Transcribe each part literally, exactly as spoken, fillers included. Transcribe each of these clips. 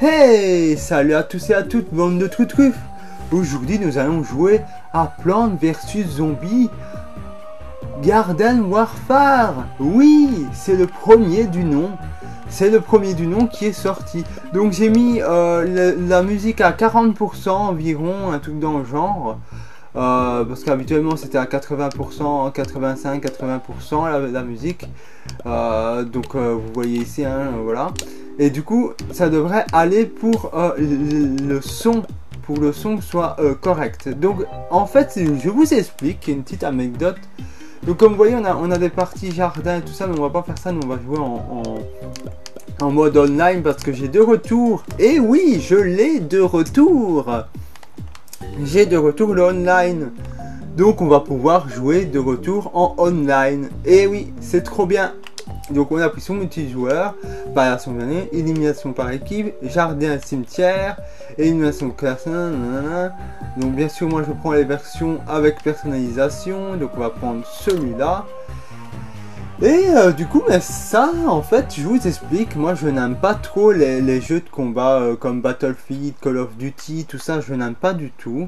Hey, salut à tous et à toutes, bande de trucs. Aujourd'hui, nous allons jouer à Plants versus Zombies Garden Warfare. Oui, c'est le premier du nom. C'est le premier du nom qui est sorti. Donc j'ai mis euh, la, la musique à quarante pour cent environ, un truc dans le genre. Euh, parce qu'habituellement c'était à quatre-vingts pour cent, quatre-vingt-cinq à quatre-vingts pour cent la, la musique. Euh, donc euh, vous voyez ici, hein, voilà. Et du coup, ça devrait aller pour euh, le, le son, pour le son soit euh, correct. Donc, en fait, je vous explique une petite anecdote. Donc, comme vous voyez, on a, on a des parties jardin et tout ça, mais on va pas faire ça. Nous, on va jouer en, en, en mode online parce que j'ai de retour. Et oui, je l'ai de retour. J'ai de retour le online. Donc, on va pouvoir jouer de retour en online. Et oui, c'est trop bien. Donc on a pris son multijoueur, variation d'année, élimination par équipe, jardin cimetière, élimination classe. Nanana. Donc bien sûr moi je prends les versions avec personnalisation, donc on va prendre celui-là. Et euh, du coup mais ça en fait je vous explique, moi je n'aime pas trop les, les jeux de combat euh, comme Battlefield, Call of Duty, tout ça je n'aime pas du tout.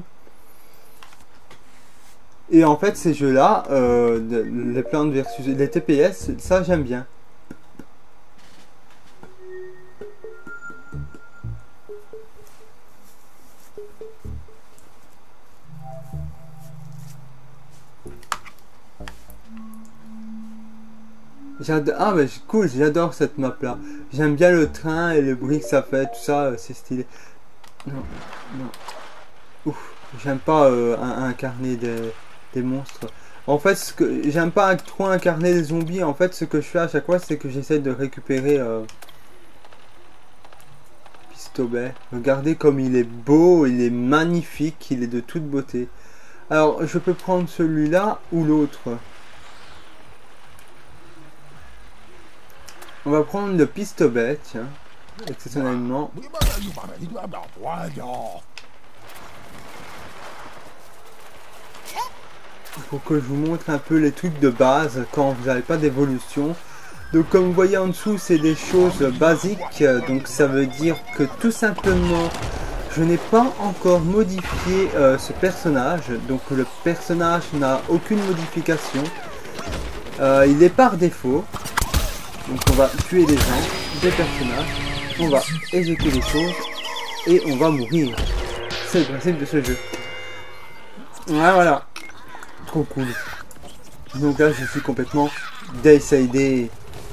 Et en fait ces jeux là, euh, les Plants versus les T P S, ça j'aime bien. J'adore, ah mais cool, j'adore cette map là. J'aime bien le train et le bruit que ça fait, tout ça, c'est stylé. Non, non. Ouf, j'aime pas euh, incarner des, des monstres. En fait, ce que j'aime pas trop incarner des zombies. En fait, ce que je fais à chaque fois, c'est que j'essaie de récupérer euh, Pistobet. Regardez comme il est beau, il est magnifique, il est de toute beauté. Alors, je peux prendre celui-là ou l'autre. On va prendre le Pistobet, tiens, exceptionnellement. Il faut que je vous montre un peu les trucs de base quand vous n'avez pas d'évolution. Donc comme vous voyez en dessous, c'est des choses basiques. Donc ça veut dire que tout simplement, je n'ai pas encore modifié euh, ce personnage. Donc le personnage n'a aucune modification. Euh, il est par défaut. Donc on va tuer des gens, des personnages, on va éjecter des choses et on va mourir. C'est le principe de ce jeu. Voilà, voilà. Trop cool. Donc là je suis complètement décédé.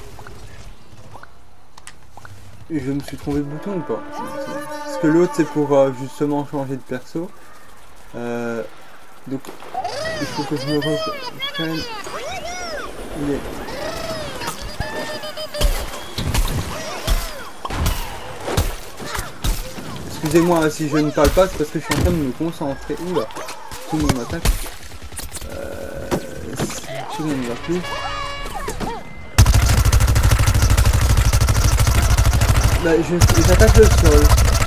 Je me suis trompé de bouton ou pas? Parce que l'autre c'est pour euh, justement changer de perso. Euh, donc il faut que je me reprenne. Il est... Excusez-moi si je ne parle pas, c'est parce que je suis en train de me concentrer. Oula, tout le monde m'attaque. Euh, tout le monde ne va plus. Bah, j'attaque le sol.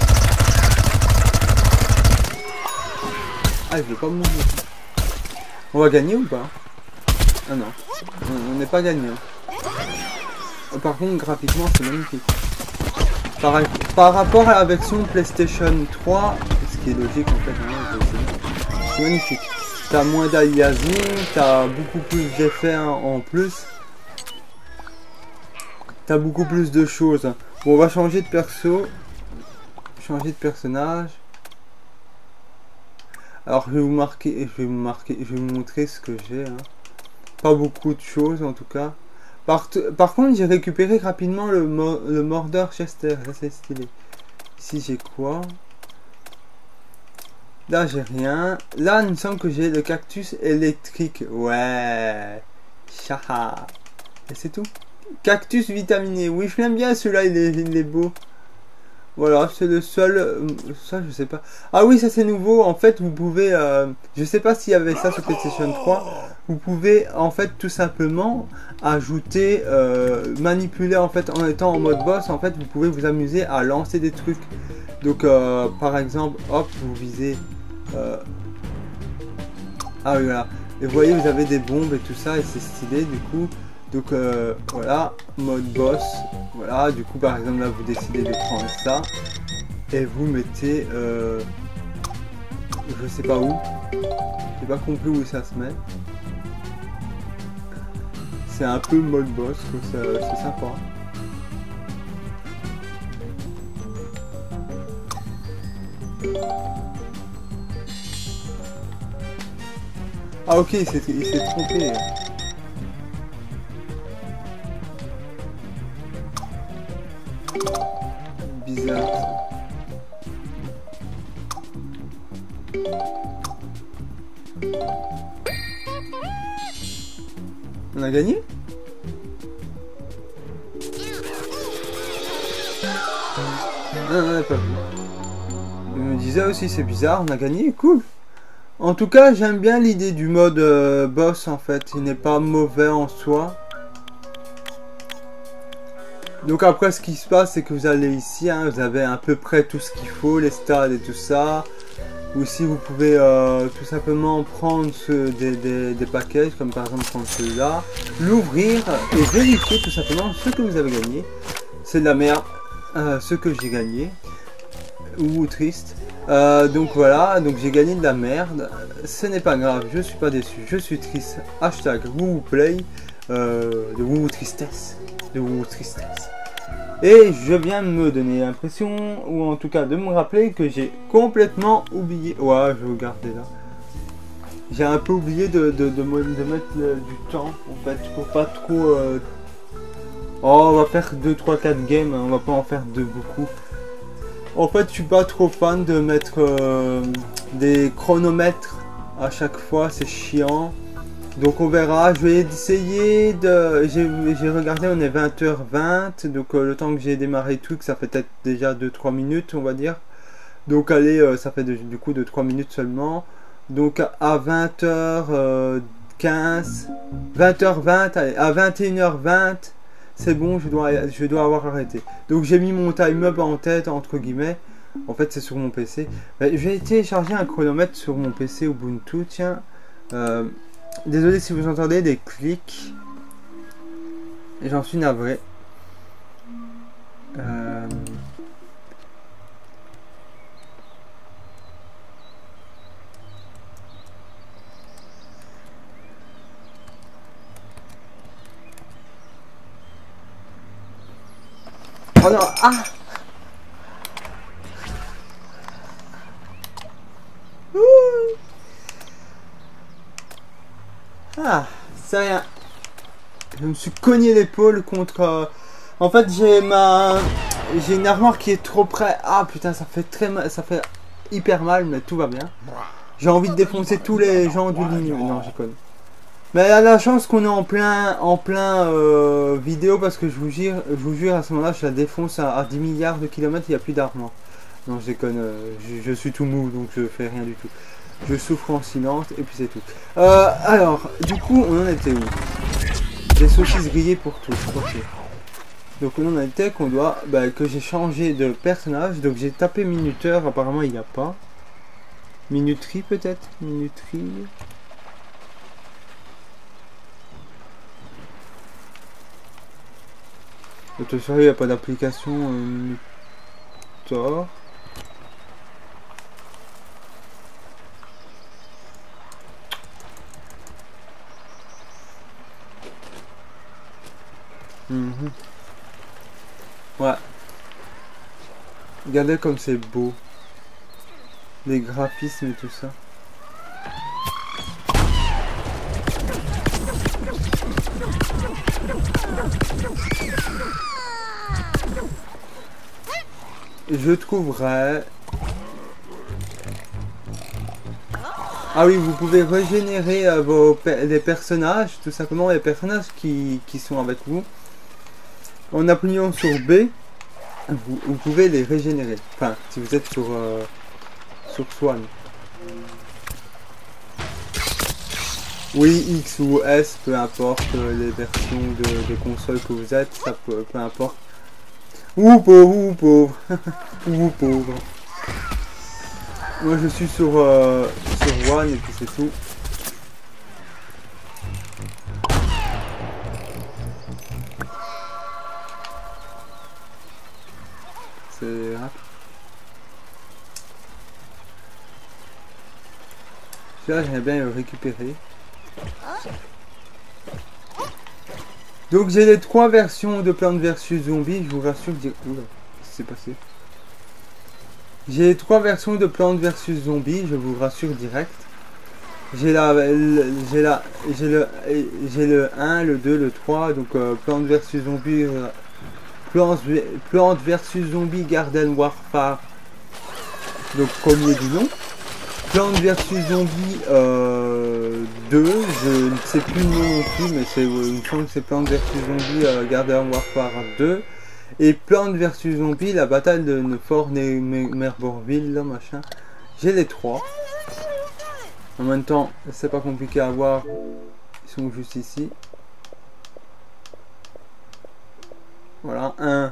Ah, je veux pas mourir. On va gagner ou pas? Ah non, on n'est pas gagnant. Par contre, graphiquement, c'est magnifique. Par, par rapport à la version PlayStation trois, ce qui est logique en fait, hein, c'est magnifique. T'as moins d'aliasing, t'as beaucoup plus d'effets en plus. T'as beaucoup plus de choses. Bon, on va changer de perso. Changer de personnage. Alors je vais vous marquer, je vais vous marquer, je vais vous montrer ce que j'ai. Hein. Pas beaucoup de choses en tout cas. Par, par contre, j'ai récupéré rapidement le, mo le Mordor Chester. Ça, c'est stylé. Ici, j'ai quoi? Là, j'ai rien. Là, il me semble que j'ai le cactus électrique. Ouais. Chaha. Et c'est tout. Cactus vitaminé. Oui, je l'aime bien celui-là. Il est, il est beau. Voilà, c'est le seul. Euh, ça, je sais pas. Ah oui, ça c'est nouveau. En fait, vous pouvez. Euh, je sais pas s'il y avait ça sur PlayStation trois. Vous pouvez en fait tout simplement ajouter, euh, manipuler en fait en étant en mode boss. En fait, vous pouvez vous amuser à lancer des trucs. Donc, euh, par exemple, hop, vous visez. Euh, ah oui, voilà. Et vous voyez, vous avez des bombes et tout ça, et c'est stylé du coup. Donc euh, voilà, mode boss. Voilà, du coup par exemple là vous décidez de prendre ça. et vous mettez, euh, je sais pas où, j'ai pas compris où ça se met. C'est un peu mode boss, c'est sympa. Ah ok, il s'est trompé. Bizarre ça. On a gagné? Non, non, on n'a pas vu. Il me disait aussi, c'est bizarre, on a gagné, cool. En tout cas, j'aime bien l'idée du mode euh, boss en fait, il n'est pas mauvais en soi. Donc après, ce qui se passe, c'est que vous allez ici, hein, vous avez à peu près tout ce qu'il faut, les stades et tout ça. Aussi, vous pouvez euh, tout simplement prendre ce, des, des, des paquets, comme par exemple prendre celui-là, l'ouvrir et vérifier tout simplement ce que vous avez gagné. C'est de la merde, euh, ce que j'ai gagné, ou triste. Euh, donc voilà, donc j'ai gagné de la merde, ce n'est pas grave, je suis pas déçu, je suis triste. Hashtag WooWooPlay, euh, de WooWoo Tristesse, de WooWoo Tristesse. Et je viens de me donner l'impression, ou en tout cas de me rappeler que j'ai complètement oublié. Ouais, je vais regarder là. J'ai un peu oublié de, de, de, de mettre le, du temps, en fait, pour pas trop... Euh... Oh, on va faire deux, trois, quatre games, hein, on va pas en faire deux beaucoup. En fait, je suis pas trop fan de mettre euh, des chronomètres à chaque fois, c'est chiant. Donc on verra, je vais essayer de... J'ai regardé, on est vingt heures vingt, donc euh, le temps que j'ai démarré le truc, ça fait peut-être déjà deux trois minutes, on va dire. Donc allez, euh, ça fait de, du coup deux trois minutes seulement. Donc à vingt heures quinze, vingt heures vingt, allez, à vingt et une heures vingt, c'est bon, je dois, je dois avoir arrêté. Donc j'ai mis mon time-up en tête, entre guillemets. En fait, c'est sur mon P C. Mais je vais télécharger un chronomètre sur mon P C Ubuntu, tiens. Euh, désolé si vous entendez des clics. J'en suis navré. Euh... Oh non, ah! Ouh. Ah, c'est rien. Je me suis cogné l'épaule contre... Euh... En fait, j'ai ma... J'ai une armoire qui est trop près. Ah putain, ça fait très mal, ça fait hyper mal, mais tout va bien. J'ai envie de défoncer tous les gens du ligne. Non, j'y connais. Mais il y a la chance qu'on est en plein, en plein euh, vidéo parce que je vous jure, je vous jure à ce moment-là, je la défonce à, à dix milliards de kilomètres, il n'y a plus d'armoire. Non, je déconne, euh, je, je suis tout mou, donc je fais rien du tout. Je souffre en silence et puis c'est tout. Euh, alors, du coup, on en était où? Des saucisses grillées pour tous. Ok. Donc on en était qu'on doit, bah, que j'ai changé de personnage. Donc j'ai tapé minuteur, apparemment il n'y a pas. Minuterie peut-être, minuterie. De toute façon, il n'y a pas d'application euh, Minutor. Mmh. Ouais. Regardez comme c'est beau. Les graphismes et tout ça. Je trouverais... Ah oui, vous pouvez régénérer euh, vos pe les personnages, tout simplement les personnages qui, qui sont avec vous. En appuyant sur B, vous, vous pouvez les régénérer. Enfin, si vous êtes sur, euh, sur Swan. Oui, X ou S, peu importe euh, les versions de, de console que vous êtes, ça peut, peu importe. Ouh pauvre, ouh pauvre, ouh pauvre. Moi je suis sur, euh, sur One et puis c'est tout. C'est rapide. Celui-là, j'aimerais bien le récupérer. Donc j'ai les trois versions de Plants versus Zombies, je vous rassure. Oula, qu'est-ce qui s'est passé? J'ai les trois versions de Plants versus Zombies, je vous rassure direct. J'ai la, j'ai la, j'ai le, j'ai le un, le deux, le trois, donc euh, Plants versus Zombies, euh, Plants, Plants versus Zombies Garden Warfare, donc premier du nom. Plants versus Zombies euh, deux, je ne sais plus le nom non plus, mais c'est, il me semble que c'est Plants versus Zombies euh, Garden Warfare deux. Et Plants versus Zombies, la bataille de Fort Merborville, là, machin. J'ai les trois. En même temps, c'est pas compliqué à voir. Ils sont juste ici. Voilà, un,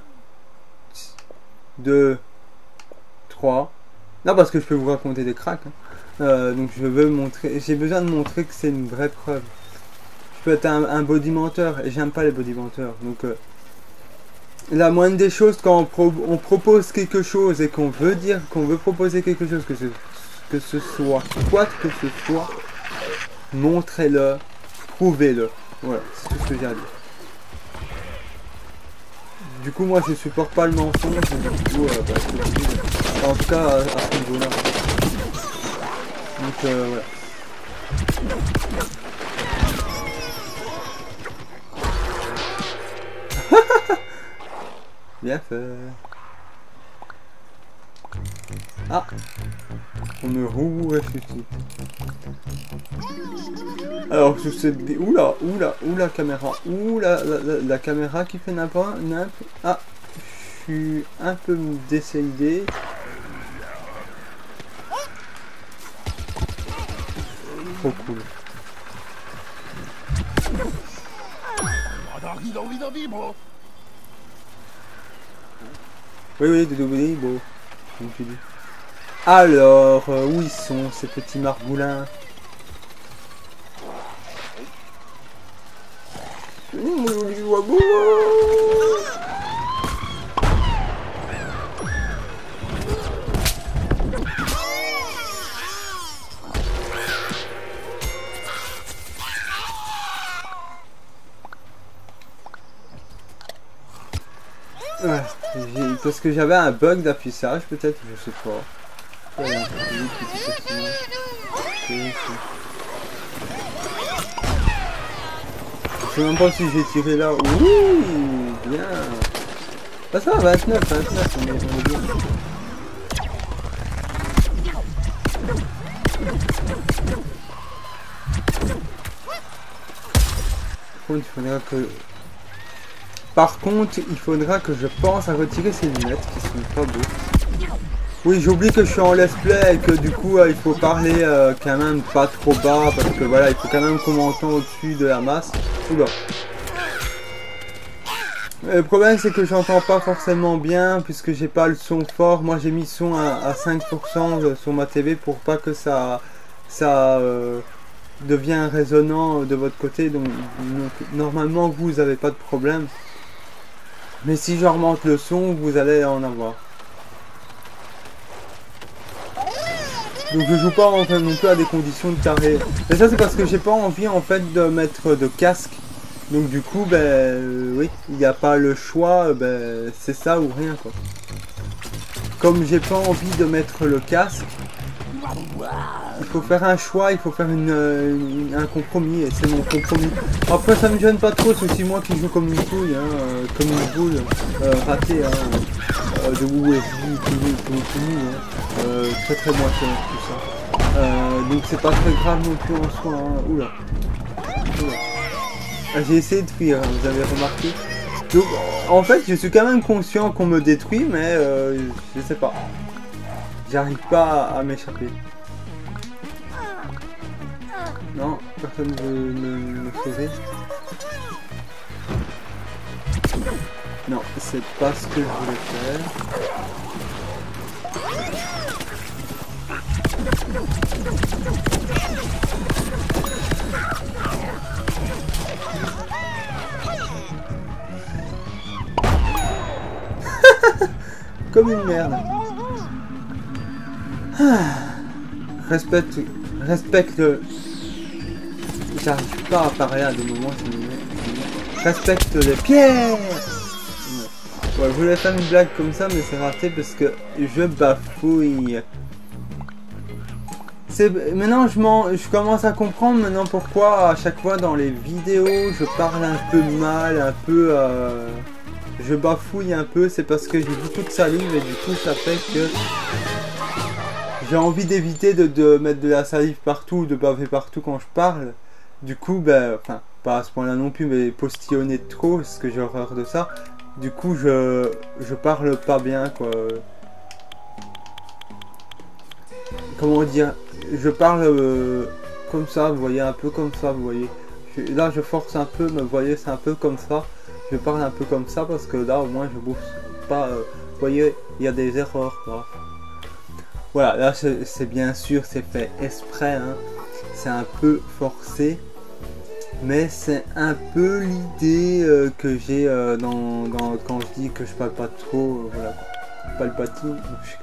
deux, trois. Non, parce que je peux vous raconter des cracks. Hein. Euh, donc je veux montrer, j'ai besoin de montrer que c'est une vraie preuve. Je peux être un, un body menteur et j'aime pas les body menteurs. Donc euh, la moindre des choses, quand on, pro on propose quelque chose et qu'on veut dire, qu'on veut proposer quelque chose, que ce, que ce soit, quoi que ce soit, montrez-le, prouvez-le. Voilà, c'est tout ce que j'ai à dire. Du coup, moi je supporte pas le mensonge, du coup, euh, bah, enfin, en tout cas à, à ce niveau-là. Donc euh, voilà. Bien fait. Ah, on me ressuscite. Alors je sais. Oula, oula, oula caméra, oula la, la, la caméra qui fait n'importe. Ah, je suis un peu décédé. Trop cool. Oui, oui, de double bon, comme tu dis. Alors, euh, où ils sont ces petits margoulins? Ouais, parce que j'avais un bug d'affichage, peut-être, je sais pas. Ouais, je sais même pas si j'ai tiré là. Oui, bien. Ah, ça va, vingt-neuf, vingt-neuf, on est, on est bien. Par contre, il faudra que... Par contre, il faudra que je pense à retirer ces lunettes qui sont pas beaux. Oui, j'oublie que je suis en let's play et que du coup, euh, il faut parler euh, quand même pas trop bas parce que voilà, il faut quand même qu'on m'entende au-dessus de la masse. Oula. Le problème, c'est que j'entends pas forcément bien puisque j'ai pas le son fort. Moi, j'ai mis son à, à cinq pour cent sur ma T V pour pas que ça, ça euh, devienne résonnant de votre côté. Donc, donc normalement, vous n'avez pas de problème. Mais si je remonte le son, vous allez en avoir. Donc je joue pas en fait non plus à des conditions de carré. Et ça c'est parce que j'ai pas envie en fait de mettre de casque. Donc du coup ben euh, oui, il n'y a pas le choix, ben c'est ça ou rien quoi. Comme j'ai pas envie de mettre le casque, il faut faire un choix, il faut faire une, une, un compromis et c'est mon compromis. Après ça me gêne pas trop, c'est aussi moi qui joue comme une couille, hein, euh, comme une boule euh, ratée, hein, euh, de U S B, tout, tout, tout, hein, euh, très très moitié tout ça. Euh, donc c'est pas très grave non plus en soi. Hein. Oula. Oula. Ah, j'ai essayé de fuir, hein, vous avez remarqué. Donc en fait je suis quand même conscient qu'on me détruit, mais euh, je sais pas. J'arrive pas à, à m'échapper. Non, personne ne veut me, me sauver. Non, c'est pas ce que je voulais faire. Comme une merde. Ah. Respecte, Respecte le... J'arrive pas à parler à des moments. Respecte les pierres. Ouais, je voulais faire une blague comme ça, mais c'est raté parce que je bafouille. Maintenant, je, je commence à comprendre maintenant pourquoi à chaque fois dans les vidéos, je parle un peu mal, un peu... Euh, je bafouille un peu. C'est parce que j'ai beaucoup de salive et du coup, ça fait que... J'ai envie d'éviter de, de mettre de la salive partout, de baver partout quand je parle. Du coup, ben... Enfin, pas à ce point-là non plus, mais postillonner trop, parce que j'ai horreur de ça. Du coup, je, je parle pas bien, quoi. Comment dire? Je parle euh, comme ça, vous voyez, un peu comme ça, vous voyez. Je, là, je force un peu, mais vous voyez, c'est un peu comme ça. Je parle un peu comme ça, parce que là, au moins, je bouge pas. Euh, vous voyez, il y a des erreurs, là. Voilà, là, c'est bien sûr, c'est fait exprès, hein. C'est un peu forcé. Mais c'est un peu l'idée euh, que j'ai euh, dans, dans, quand je dis que je parle pas trop, euh, voilà, Palpatine.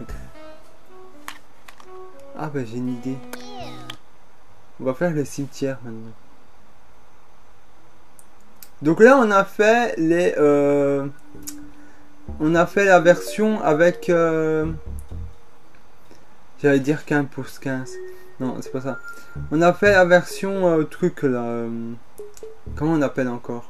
Ah bah j'ai une idée. On va faire le cimetière maintenant. Donc là on a fait les, euh, on a fait la version avec, euh, j'allais dire quinze pouces quinze. Non c'est pas ça. On a fait la version euh, truc là. Euh, Comment on appelle encore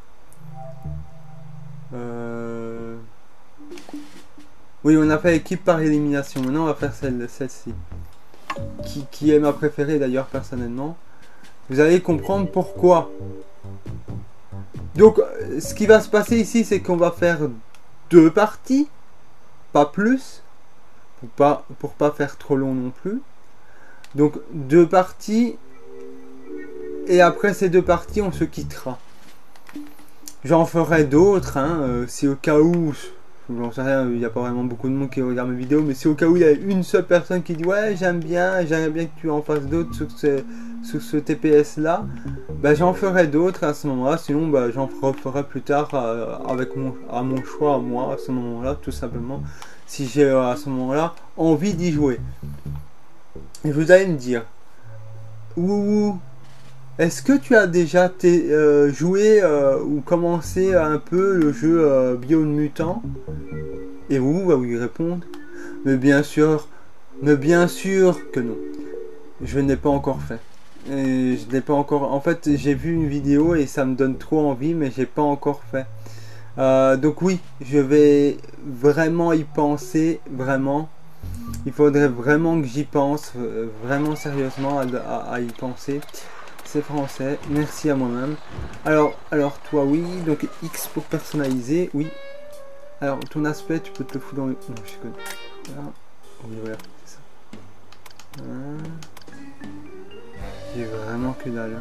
euh... Oui, on a fait équipe par élimination. Maintenant, on va faire celle, celle-ci. Qui, qui est ma préférée d'ailleurs, personnellement. Vous allez comprendre pourquoi. Donc, ce qui va se passer ici, c'est qu'on va faire deux parties. Pas plus. Pour pas, pour pas faire trop long non plus. Donc, deux parties. Et après ces deux parties, on se quittera. J'en ferai d'autres, hein, euh, si au cas où, j'en sais rien, il n'y a pas vraiment beaucoup de monde qui regarde mes vidéos, mais si au cas où il y a une seule personne qui dit ouais j'aime bien, j'aimerais bien que tu en fasses d'autres sur ce, sur ce T P S là, bah, j'en ferai d'autres à ce moment là, sinon bah, j'en referai plus tard euh, avec mon, à mon choix à moi, à ce moment là, tout simplement, si j'ai euh, à ce moment là envie d'y jouer. Et vous allez me dire, ouh, est-ce que tu as déjà euh, joué euh, ou commencé un peu le jeu euh, Beyond Mutant? Et vous va lui répondre, mais bien sûr, mais bien sûr que non. Je n'ai pas encore fait. Et je n'ai pas encore. En fait, j'ai vu une vidéo et ça me donne trop envie, mais j'ai pas encore fait. Euh, donc oui, je vais vraiment y penser, vraiment. Il faudrait vraiment que j'y pense, vraiment sérieusement à, à, à y penser. C'est français, merci à moi-même. Alors, alors toi oui, donc X pour personnaliser, oui. Alors ton aspect, tu peux te le foutre dans le... Non, je connais. Là. Oui, voilà, c'est ça. Hein. J'ai vraiment que dalle.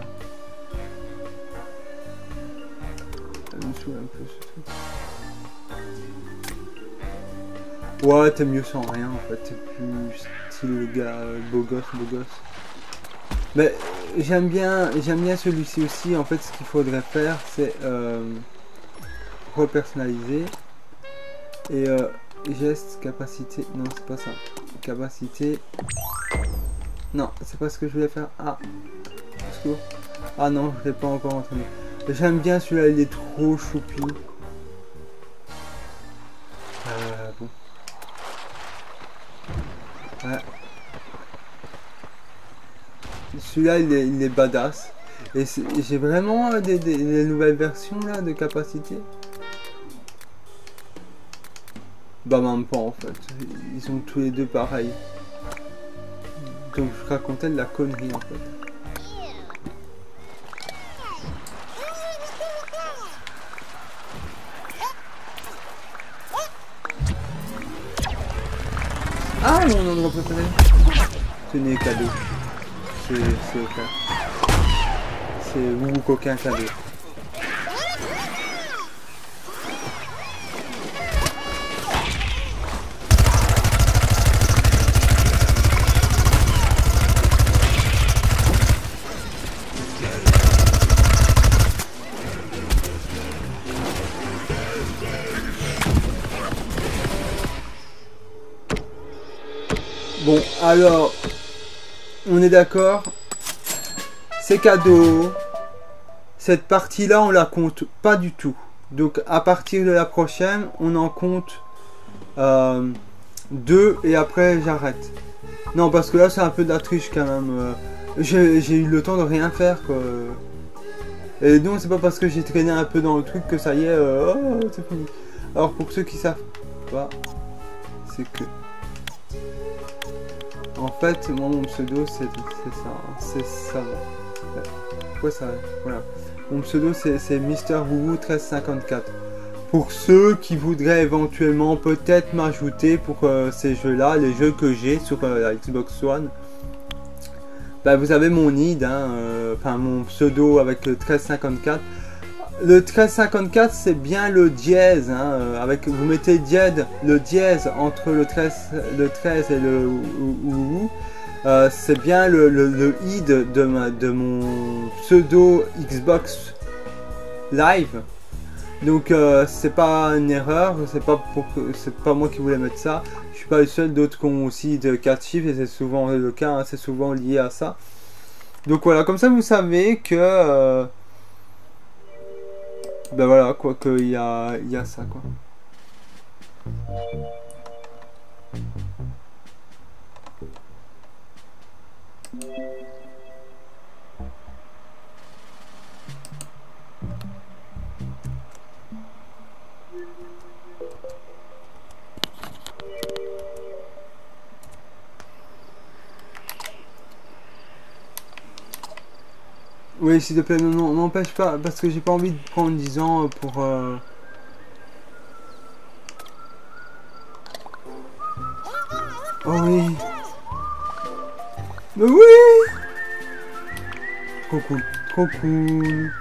Ça me saoule un peu ce truc. Ouais, t'es mieux sans rien en fait, t'es plus style gars, beau gosse, beau gosse. Mais j'aime bien, j'aime bien celui-ci aussi. En fait, ce qu'il faudrait faire, c'est euh, repersonnaliser et euh, geste, capacité. Non, c'est pas ça. Capacité. Non, c'est pas ce que je voulais faire. Ah, ah non, je l'ai pas encore entendu. J'aime bien celui-là, il est trop choupi. Euh, bon. Ouais. Celui-là, il est, il est badass. Et j'ai vraiment des, des, des nouvelles versions là de capacité. Bah même pas en fait. Ils sont tous les deux pareils. Donc je racontais de la connerie en fait. Ah mon endroit préféré. Ce n'est cadeau. C'est aucun. C'est ou qu'aucun cadeau. Bon, alors, on est d'accord. c'est cadeau. Cette partie-là, on la compte pas du tout. Donc, à partir de la prochaine, on en compte euh, deux et après, j'arrête. Non, parce que là, c'est un peu de la triche quand même. J'ai eu le temps de rien faire, quoi. Et non, c'est pas parce que j'ai traîné un peu dans le truc que ça y est, euh, oh, c'est fini. Alors, pour ceux qui savent pas, c'est que... En fait, moi, mon pseudo, c'est ça. C'est ça. Pourquoi ça? Voilà. Mon pseudo, c'est Mister Woowoo treize cinquante-quatre. Pour ceux qui voudraient éventuellement peut-être m'ajouter pour euh, ces jeux-là, les jeux que j'ai sur euh, la Xbox One, bah, vous avez mon I D, hein, euh, enfin mon pseudo avec le treize cinquante-quatre. Le treize cinquante-quatre, c'est bien le dièse, hein, euh, avec, vous mettez dièse, le dièse entre le treize, le treize et le Woowoo. Euh, c'est bien le, le, le I D de, ma, de mon pseudo Xbox Live. Donc euh, c'est pas une erreur, c'est pas pour c'est pas moi qui voulais mettre ça. Je suis pas le seul, d'autres qui ont aussi de quatre chiffres et c'est souvent le cas, hein, c'est souvent lié à ça. Donc voilà, comme ça vous savez que euh, ben voilà quoi, qu'il y a il y a ça quoi. Oui, s'il te plaît, non, n'empêche pas, parce que j'ai pas envie de prendre dix ans pour... Euh... Oh oui. Mais oui. Trop cool, trop cool.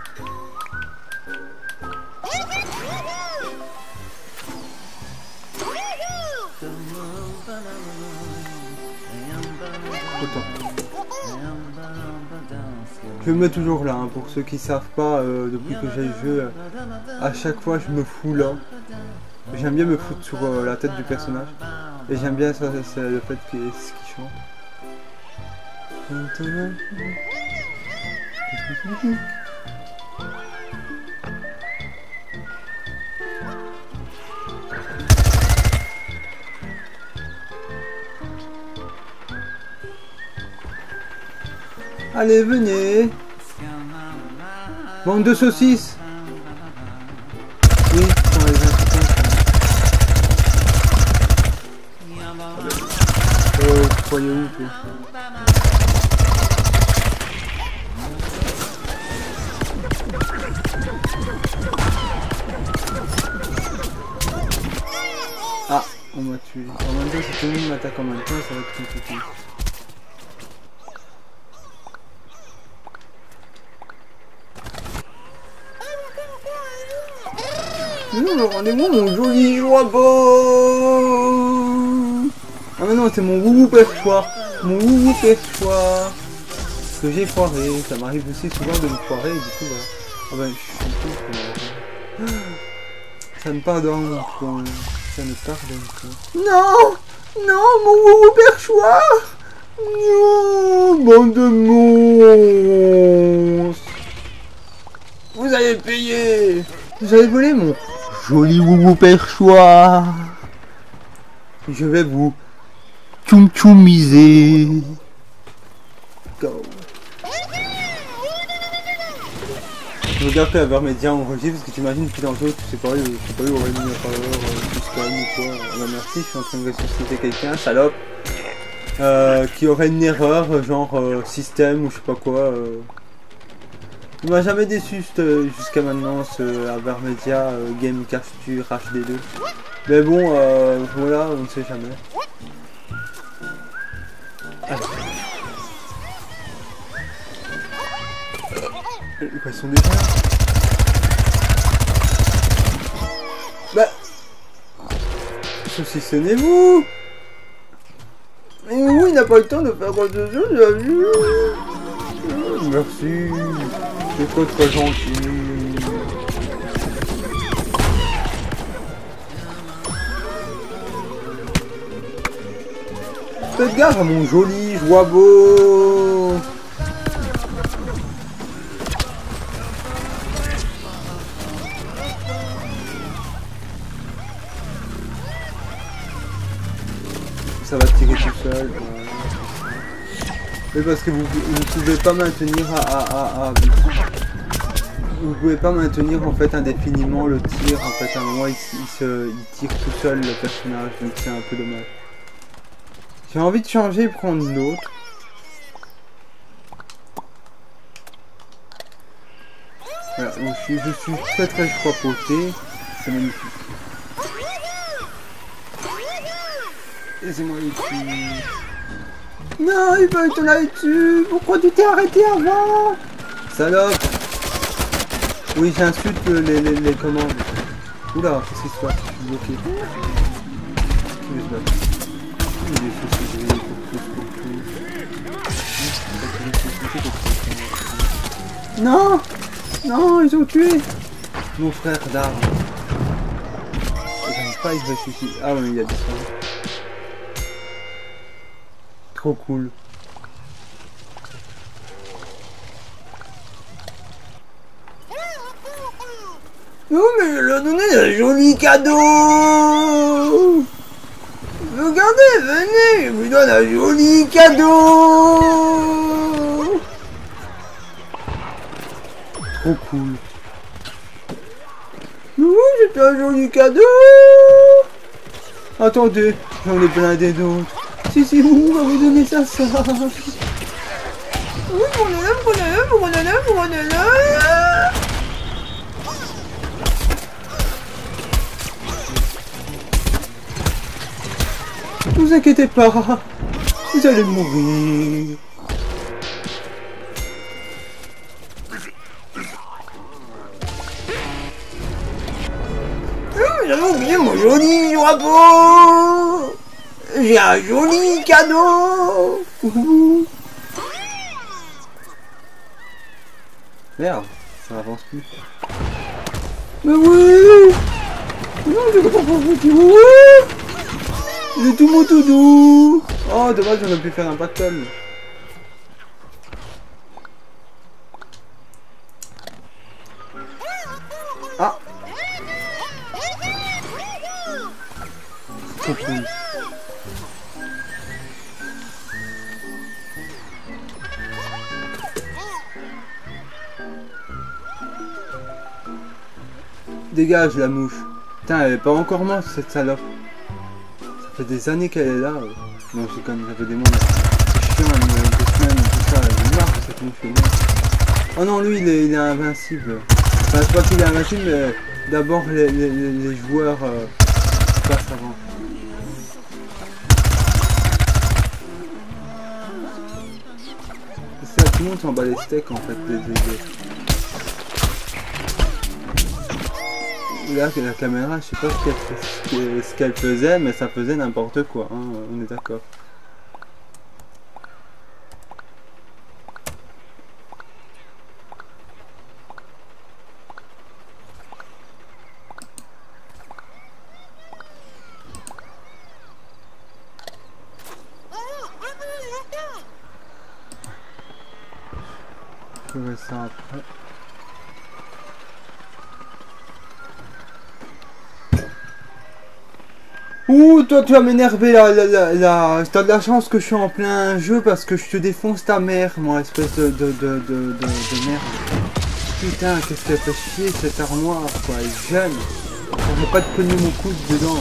Je me mets toujours là, hein, pour ceux qui savent pas, euh, depuis que j'ai le jeu, euh, à chaque fois je me fous là. J'aime bien me foutre sur euh, la tête du personnage. Et j'aime bien ça, c'est le fait qu'il qu chante. Allez, venez. Bande de saucisses. Oui, sont les instants. Oh, tu croyais où, toi? Ah, on m'a tué. En même temps, si tout le monde m'attaque en même temps, ça va être compliqué. Non, rendez-moi mon joli joyau. Ah mais non, c'est mon Woowoo perchoir. Mon Woowoo perchoir. Que j'ai foiré. Ça m'arrive aussi souvent de me foirer et du coup voilà. Ah ben je suis tout. Ça me pardonne quoi. Ça me pardonne quoi. Non. Non, mon Woowoo perchoir. Non, bande de monstres. Vous allez payer. Vous avez volé mon joli Woowoo perchoir. Je vais vous tchoum tchoumiser. Go. Je regarde que la Vermédia enregistre parce que t'imagines depuis tantôt, tu sais pas, je sais pas, il aurait mis un parleur, plus calme ou quoi. Ah bah merci, je suis en train de ressusciter quelqu'un, salope. Euh, qui aurait une erreur, genre euh, système ou je sais pas quoi. Euh. Il m'a jamais déçu jusqu'à maintenant ce Avermedia euh, Game Capture H D deux. Mais bon, euh, voilà, on ne sait jamais. Allez. Ils sont déjà là. Bah, saucissonnez-vous. Mais oui, il n'a pas le temps de faire quoi de ça, j'ai vu. Merci. C'est pas très gentil. Faites gaffe à mon joli joyau. ça va tirer tout seul. Voilà. Mais parce que vous ne pouvez pas maintenir à, à, à, à... Vous pouvez pas maintenir en fait indéfiniment le tir. En fait, à un moment il, il, se, il tire tout seul le personnage, donc c'est un peu dommage. J'ai envie de changer et prendre l'autre. Voilà, donc je, suis, je suis très très froid-poté. C'est magnifique. Laissez-moi les tuer. Non, il veut te la dessus. Pourquoi tu t'es arrêté avant? Salope. Oui, j'insulte les, les, les commandes. Oula, qu'est-ce qui se passe? Je suis bloqué. Qui veut se battre? Il y a des sociétés pour tous, pour tous. Non. Non, ils ont tué mon frère d'armes. J'arrive pas à y ressusciter. Ah oui, il a disparu. Trop cool. Non mais je leur ai donné un joli cadeau. Regardez, venez, je vous donne un joli cadeau. Trop cool. Oui, c'est un joli cadeau. Attendez, j'en ai blindé d'autres. Si, si, vous m'avez donné ça, ça. Oui, prenez-le, prenez-le, prenez-le, prenez-le. Ne vous inquiétez pas, vous allez mourir. J'avais oublié mon joli drapeau. J'ai un joli cadeau. Merde, ça avance plus. Mais oui. Non, je comprends pas vous. J'ai tout mon tout doux. Oh, dommage, j'aurais pu faire un battle. Ah. Trop cool. Dégage la mouche. Putain, elle est pas encore morte cette salope. Ça fait des années qu'elle est là. Non, c'est comme ça fait des mois. C'est chiant, elle me deux semaines, tout ça. J'ai marre que cette mouche est morte. Oh non, lui il est, il est invincible. Enfin, c'est pas qu'il est invincible, mais d'abord les, les, les joueurs euh, passent avant. C'est ça, tout le monde s'en bat les steaks en fait. Les, les, les... Là, la caméra, je sais pas ce qu'elle ce qu'elle faisait, mais ça faisait n'importe quoi, hein, on est d'accord. Je ferai ça après. Ouh, toi tu vas m'énerver là, là, là, là. T'as de la chance que je suis en plein jeu parce que je te défonce ta mère, moi, espèce de, de, de, de, de, de merde. Putain, qu'est-ce qu'elle fait chier cette armoire, quoi, elle est jeune. J'aurais pas de cogner mon coude dedans.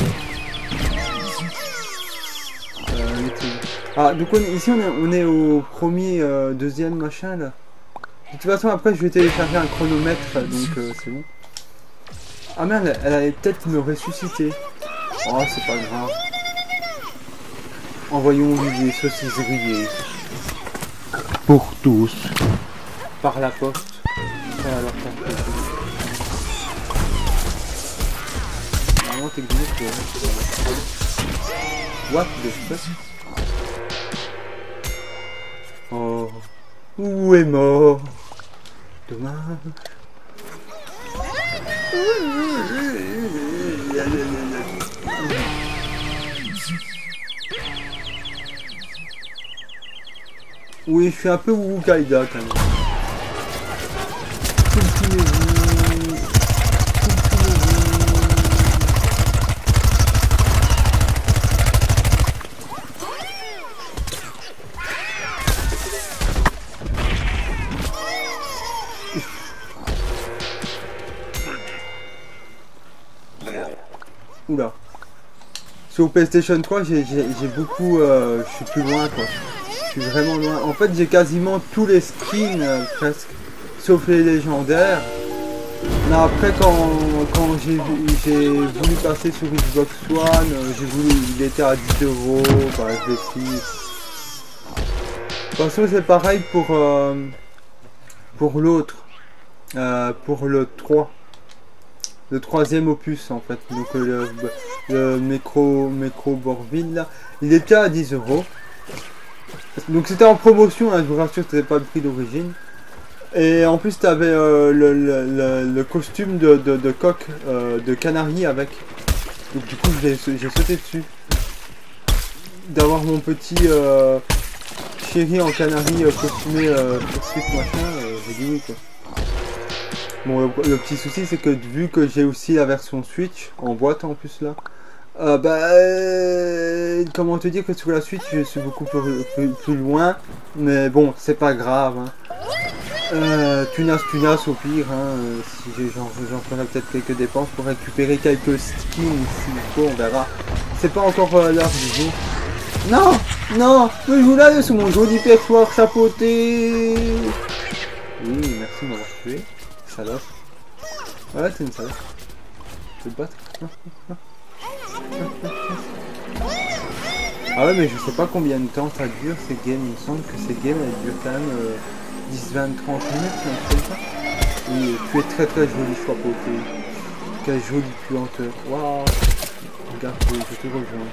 Euh, ah, donc on, ici on est, on est au premier, euh, deuxième machin là. De toute façon, après je vais télécharger un chronomètre, donc euh, c'est bon. Ah merde, elle allait peut-être me ressusciter. Oh, c'est pas grave. Envoyons-lui des saucisses grillées. Pour tous. Par la poste. Ça va leur faire plaisir. Normalement, t'es gagné pour... What the fuck? Oh. Où est mort? Dommage. Oui, je suis un peu Wu Kaida quand même. Continuez-vous. Continuez-vous. Oula. Sur PlayStation trois, j'ai beaucoup... Euh, je suis plus loin, quoi. Je suis vraiment loin. En fait, j'ai quasiment tous les skins, euh, presque. Sauf les légendaires. Mais après, quand, quand j'ai voulu passer sur Xbox One, euh, j'ai voulu... Il était à dix euros, bah, je l'ai pris. De toute façon, c'est pareil pour... Euh, pour l'autre. Euh, pour le trois. Le troisième opus en fait, donc le, le Mécro, Mécro Borville là, il était à dix euros. Donc c'était en promotion, hein, je vous rassure, c'était pas le prix d'origine. Et en plus tu avais euh, le, le, le, le costume de, de, de coq, euh, de canari avec. Donc du coup j'ai sauté dessus. D'avoir mon petit euh, chéri en canari euh, costumé euh, poursuite machin, euh, j'ai dit oui quoi. Bon, le, le petit souci, c'est que vu que j'ai aussi la version Switch, en boîte en plus là, euh, bah, euh, comment te dire que sur la Switch, je suis beaucoup plus, plus, plus loin, mais bon, c'est pas grave. Hein. Euh, tunas, tunas au pire, hein, euh, si j'en ferai peut-être quelques dépenses pour récupérer quelques skins s'il faut, on verra. C'est pas encore euh, l'heure du jour. Non, non, je vous là sur mon joli perchoir chapeauté. Oui, merci de m'avoir tué. Salope. Ouais, t'es une salope. Tu veux te battre? Ah ouais, mais je sais pas combien de temps ça dure ces games. Il me semble que ces games elles durent quand même euh, dix, vingt, trente minutes, un truc comme ça. Oui, tu es très très joli, choix poté. Quelle jolie puanteur. Waouh. Regarde, je te rejoins.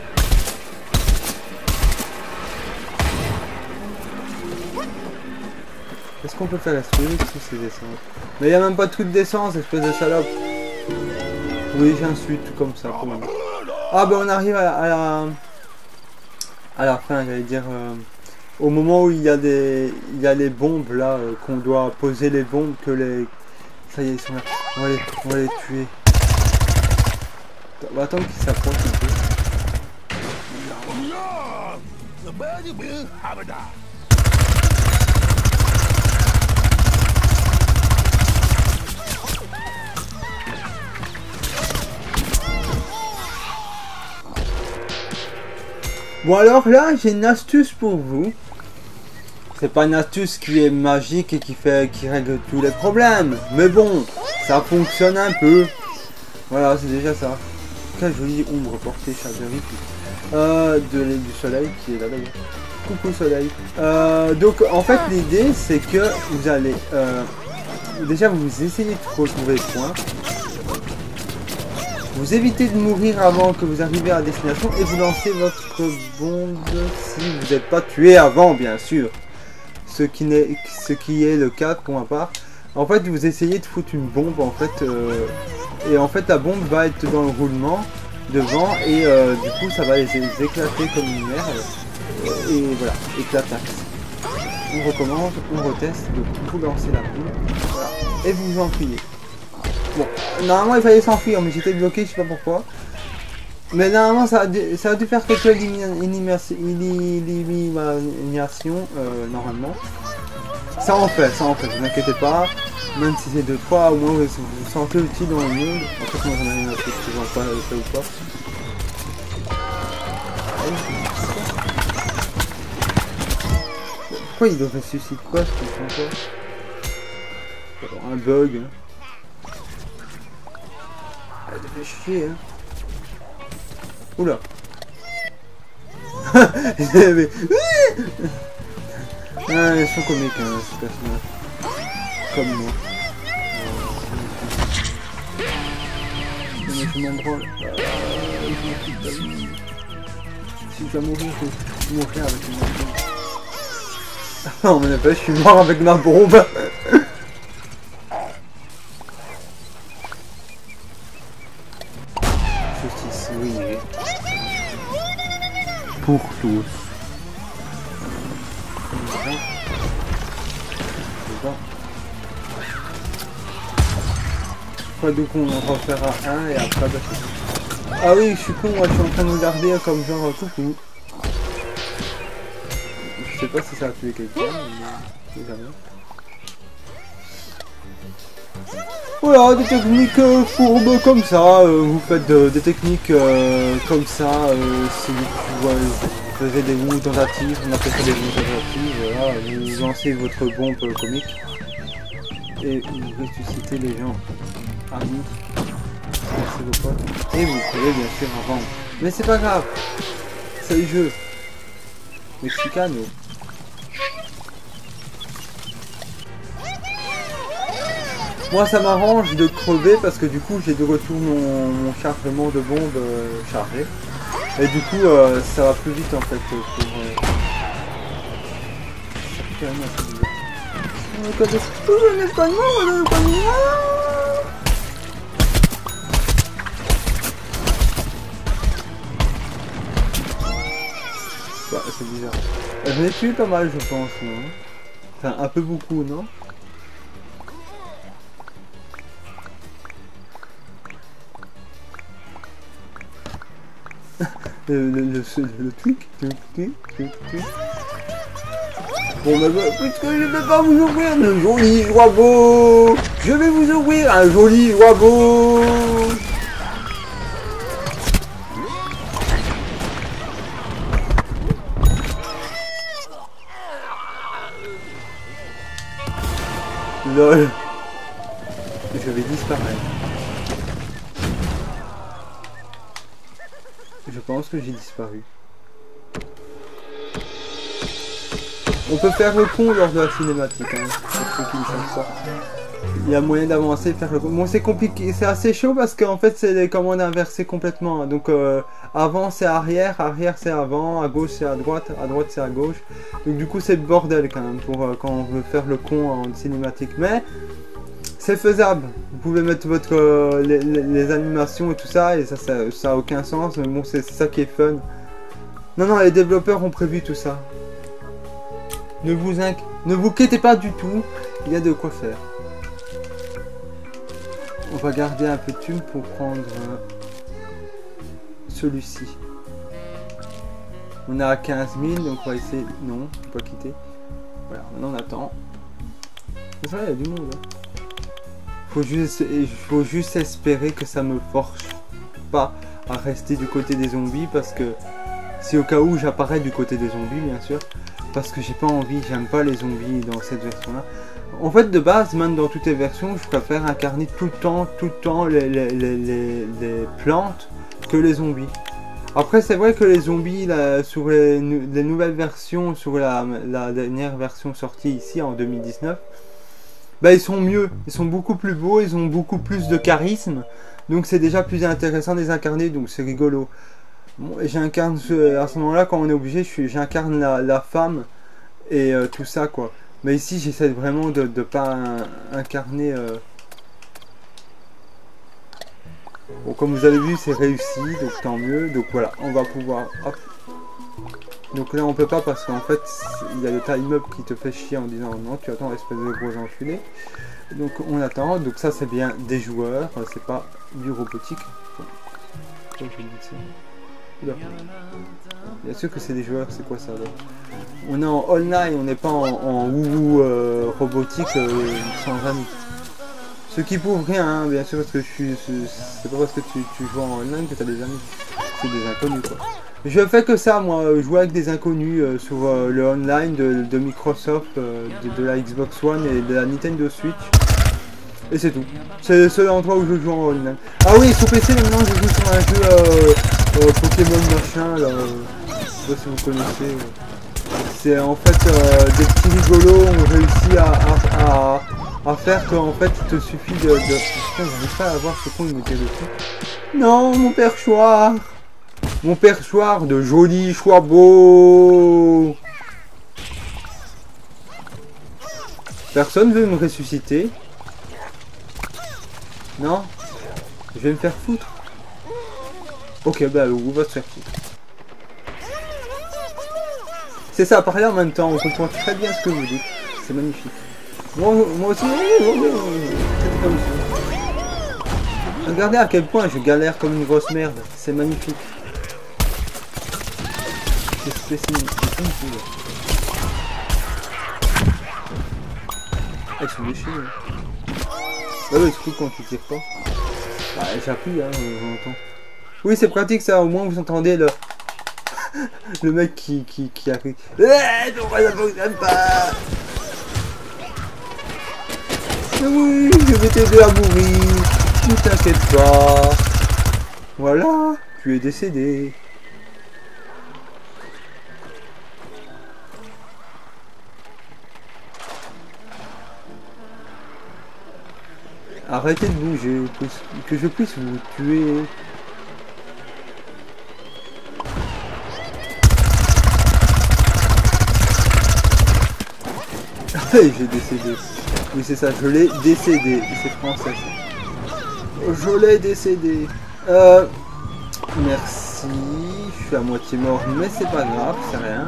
Est-ce qu'on peut faire la streaming sous ces essences? Mais il n'y a même pas de truc d'essence, espèce de salope. Oui, j'insulte tout comme ça. Pour moi. Ah ben on arrive à la, à la, à la fin, j'allais dire. Euh, au moment où il y a des, il y a les bombes là, euh, qu'on doit poser les bombes, que les... Ça y est, ils sont là. On va les, on va les tuer. On va attendre qu'ils s'approchent un peu. Bon alors là, j'ai une astuce pour vous. C'est pas une astuce qui est magique et qui fait, qui règle tous les problèmes. Mais bon, ça fonctionne un peu. Voilà, c'est déjà ça. Quelle jolie ombre portée chaleureuse euh, de, du soleil qui est là d'ailleurs. Coucou soleil. Euh, donc en fait l'idée c'est que vous allez euh, déjà vous essayez de retrouver le point. Vous évitez de mourir avant que vous arriviez à destination et vous lancez votre bombe si vous n'êtes pas tué avant, bien sûr. Ce qui, n'est, ce qui est le cas pour ma part. En fait, vous essayez de foutre une bombe en fait, euh, et en fait la bombe va être dans le roulement devant et euh, du coup ça va les, les éclater comme une merde. Et voilà, éclataxe. On recommence, on reteste, donc vous lancez la bombe, voilà, et vous vous enfuyez. Bon, normalement il fallait s'enfuir, mais j'étais bloqué, je sais pas pourquoi. Mais normalement ça a dû, ça a dû faire quelques éliminations, euh, normalement. Ça en fait, ça en fait, ne vous inquiétez pas. Même si c'est deux trois, au moins vous vous sentez utile dans le monde. En fait, moi j'en ai rien à foutre, que j'en parle avec ça ou pas. Pourquoi il devrait susciter quoi? Je comprends pas. Un bug. Hein. Elle devait chier, hein. Oula. Mais... ah, ils sont comiques, hein, ces personnages. Comme moi. Mais je m'en branle. Si je dois mourir, je vais mourir avec une bombe. Non, mais pas, je suis mort avec ma bombe. Justice, oui. Pour tous. Quoi, donc on en refera un et après bah, ah oui, je suis con, moi je suis en train de me garder comme genre coucou. Je sais pas si ça a tué quelqu'un, mais c'est jamais. Voilà, des techniques euh, fourbes comme ça, euh, vous faites euh, des techniques euh, comme ça, euh, si vous, ouais, vous faisiez des moves tentatives, on appelle ça des moves tentatives, voilà, vous lancez votre bombe euh, comique et vous ressuscitez les gens. Amis, merci vos potes, et vous pouvez bien sûr en vendre. Mais c'est pas grave, c'est le jeu. Mexicano. Moi ça m'arrange de crever parce que du coup j'ai de retour mon, mon chargement de bombe euh, chargé. Et du coup euh, ça va plus vite en fait pour... Euh... C'est carrément assez bizarre. Ouais, c'est bizarre. J'en ai tué pas mal je pense, non? Enfin un peu beaucoup, non? Le, le, le, le, le tweak, tweak, tweak, tweak, tweak. Bon bah, puisque je ne vais pas vous ouvrir un joli joyau, je vais vous ouvrir un joli joyau. Lol. Je vais disparaître. Je pense que j'ai disparu. On peut faire le con lors de la cinématique, hein, pour ceux qui ne savent pas. Il y a moyen d'avancer et faire le con. Bon, c'est compliqué, c'est assez chaud parce qu'en fait, c'est les commandes inversées complètement. Donc, euh, avant c'est arrière, arrière c'est avant, à gauche c'est à droite, à droite c'est à gauche. Donc, du coup, c'est le bordel quand même pour euh, quand on veut faire le con en cinématique. Mais c'est faisable. Vous pouvez mettre votre euh, les, les, les animations et tout ça, et ça, ça, ça a aucun sens. Mais bon, c'est ça qui est fun. Non, non, les développeurs ont prévu tout ça. Ne vous inqui... ne vous inquiétez pas du tout, il y a de quoi faire. On va garder un peu de thume pour prendre euh, celui-ci. On est à quinze mille, donc on va essayer... Non, on peut pas quitter. Voilà, maintenant on attend. C'est ça, il y a du monde. Hein. Faut juste... Il faut juste espérer que ça me force pas à rester du côté des zombies, parce que si au cas où j'apparais du côté des zombies, bien sûr. Parce que j'ai pas envie, j'aime pas les zombies dans cette version-là. En fait, de base, même dans toutes les versions, je préfère incarner tout le temps, tout le temps les, les, les, les, les plantes que les zombies. Après, c'est vrai que les zombies, là, sur les, les nouvelles versions, sur la, la dernière version sortie ici en deux mille dix-neuf, bah, ils sont mieux, ils sont beaucoup plus beaux, ils ont beaucoup plus de charisme. Donc c'est déjà plus intéressant de les incarner, donc c'est rigolo. Bon, j'incarne à ce moment-là, quand on est obligé, j'incarne la, la femme et euh, tout ça quoi. Mais ici, j'essaie vraiment de ne pas un, incarner. Euh... Bon, comme vous avez vu, c'est réussi, donc tant mieux. Donc voilà, on va pouvoir. Hop. Donc là, on peut pas parce qu'en fait, il y a le time-up qui te fait chier en disant non, tu attends, espèce de gros enculé. Donc on attend. Donc ça, c'est bien des joueurs, c'est pas du robotique. Bon. Là. Bien sûr que c'est des joueurs, c'est quoi ça là? On est en online, on n'est pas en, en wouhou euh, robotique euh, sans amis. Ce qui prouve rien, hein, bien sûr, parce que je suis. C'est pas parce que tu, tu joues en online que tu as des amis. C'est des inconnus quoi. Je fais que ça, moi, jouer avec des inconnus euh, sur euh, le online de, de Microsoft, euh, de, de la Xbox One et de la Nintendo Switch. Et c'est tout. C'est le seul endroit où je joue en online. Ah oui, sur P C maintenant je joue sur un jeu euh, euh, Pokémon machin là. Euh, je sais pas si vous connaissez. Euh. C'est en fait euh, des petits rigolos ont réussi à, à, à, à faire qu'en fait il te suffit de... de... Putain, j'arrive pas à voir ce con il me tire dessus. Non, mon perchoir. Mon perchoir de joli choix beau. Personne veut me ressusciter. Non, je vais me faire foutre. Ok, bah on va se faire foutre. C'est ça, parler en même temps, on comprend très bien ce que vous dites. C'est magnifique. Moi, moi aussi, regardez à quel point je galère comme une grosse merde. C'est magnifique. C'est spécial. Elles sont déchirées. Ouais, mais du coup, quand tu tires pas, bah, j'appuie, hein, j'entends. Oui, c'est pratique ça, au moins vous entendez le, le mec qui, qui, qui a fait. Eh, pourquoi ça fonctionne pas? Oui, je vais t'aider à mourir, ne t'inquiète pas. Voilà, tu es décédé. Arrêtez de bouger, que, que je puisse vous tuer. J'ai décédé. Oui, c'est ça, je l'ai décédé. C'est français. Je l'ai décédé. Euh, merci. Je suis à moitié mort, mais c'est pas grave, c'est rien.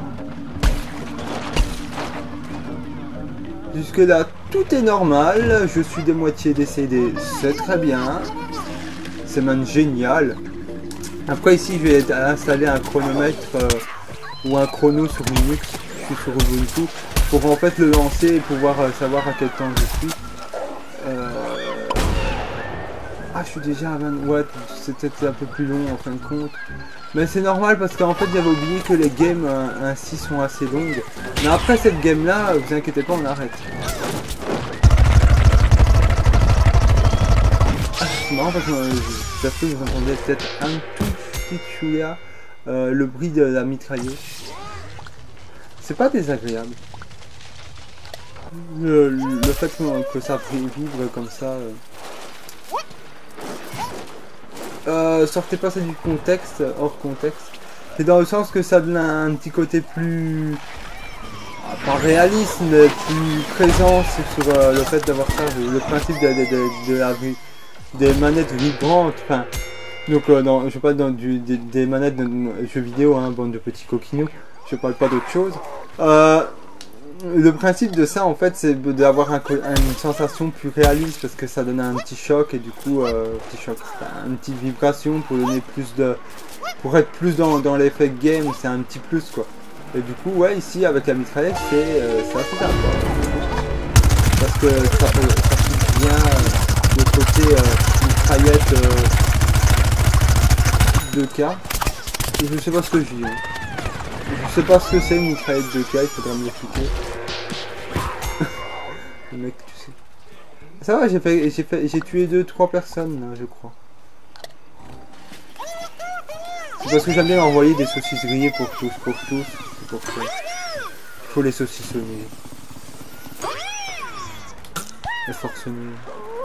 Jusque là, tout est normal. Je suis de moitié décédé. C'est très bien. C'est même génial. Après, ici, je vais installer un chronomètre euh, ou un chrono sur Linux. Je suis sur Ubuntu. Pour en fait le lancer et pouvoir euh, savoir à quel temps je suis. Euh... Ah, je suis déjà à vingt... Ouais, c'était un peu plus long en fin de compte. Mais c'est normal parce qu'en fait j'avais oublié que les games euh, ainsi sont assez longues. Mais après cette game là, vous inquiétez pas, on arrête. Ah, c'est marrant parce que euh, j'espère que vous entendez peut-être un tout petit chouïa euh, le bruit de la mitrailleuse. C'est pas désagréable. Le, le fait que, que ça vibre comme ça. Euh... Euh, sortez pas ça du contexte, hors contexte. C'est dans le sens que ça donne un, un petit côté plus... pas réaliste, mais plus présent sur euh, le fait d'avoir ça, le, le principe de, de, de, de la vie, des manettes vibrantes. Enfin, donc euh, non, je parle dans du, des, des manettes de jeux vidéo, hein, bande de petits coquinots. Je parle pas d'autre chose. Euh, Le principe de ça en fait c'est d'avoir un, une sensation plus réaliste parce que ça donne un petit choc et du coup euh, petit choc, une petite vibration pour donner plus de, pour être plus dans, dans l'effet game, c'est un petit plus quoi. Et du coup ouais ici avec la mitraillette c'est euh, assez sympa parce que ça, ça pousse bien euh, le côté euh, mitraillette euh, deux K. Et je sais pas ce que je dis. Hein. Je sais pas ce que c'est une mitraillette deux K, il faudra me l'expliquer. Le mec, tu sais. Ça va, j'ai fait, j'ai fait, j'ai tué deux, trois personnes là, je crois. C'est parce que j'aime bien envoyer des saucisses grillées pour tous, pour tous. C'est pour ça. Il faut les saucissonner. Les forcener.